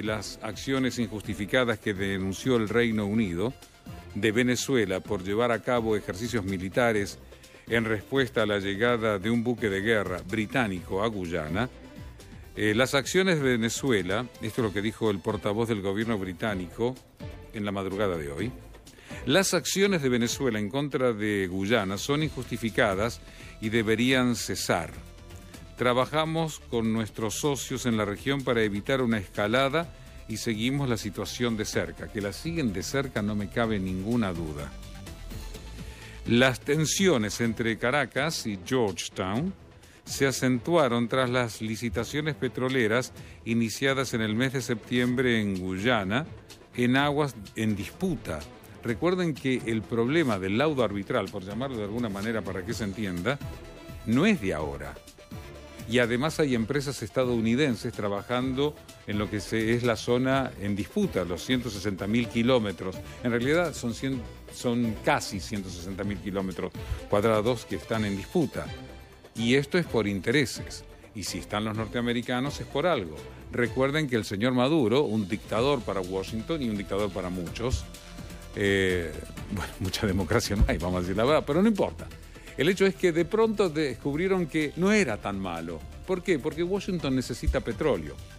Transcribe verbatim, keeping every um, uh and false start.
las acciones injustificadas que denunció el Reino Unido de Venezuela por llevar a cabo ejercicios militares en respuesta a la llegada de un buque de guerra británico a Guyana. Eh, las acciones de Venezuela, esto es lo que dijo el portavoz del gobierno británico en la madrugada de hoy, las acciones de Venezuela en contra de Guyana son injustificadas y deberían cesar. Trabajamos con nuestros socios en la región para evitar una escalada y seguimos la situación de cerca. Que la siguen de cerca no me cabe ninguna duda. Las tensiones entre Caracas y Georgetown se acentuaron tras las licitaciones petroleras iniciadas en el mes de septiembre en Guyana, en aguas en disputa. Recuerden que el problema del laudo arbitral, por llamarlo de alguna manera para que se entienda, no es de ahora. Y además hay empresas estadounidenses trabajando en lo que se, es la zona en disputa, los ciento sesenta mil kilómetros. En realidad son, cien, son casi ciento sesenta mil kilómetros cuadrados que están en disputa. Y esto es por intereses. Y si están los norteamericanos es por algo. Recuerden que el señor Maduro, un dictador para Washington y un dictador para muchos, eh, bueno, mucha democracia no hay, vamos a decir la verdad, pero no importa. El hecho es que de pronto descubrieron que no era tan malo. ¿Por qué? Porque Washington necesita petróleo.